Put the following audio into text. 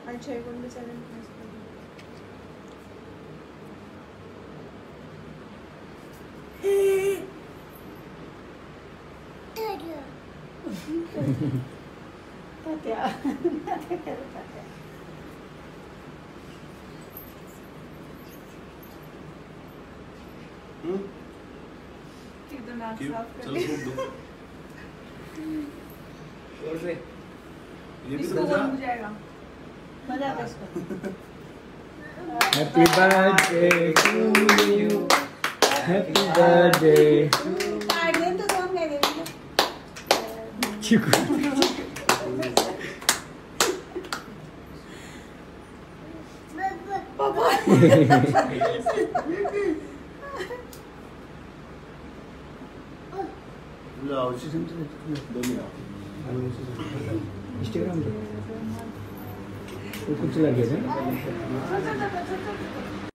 अच्छा एक और चैनल क्या एकदम नाक साफ कर चलो घूम दो और से ये भी इसको तो बोल जाएगा मजा आता है इसको। Happy birthday to you happy birthday card दे तो कौन गए चिकू पापा लाओ दो मिनट इंस्टाग्राम पे वो कुछ लगे थे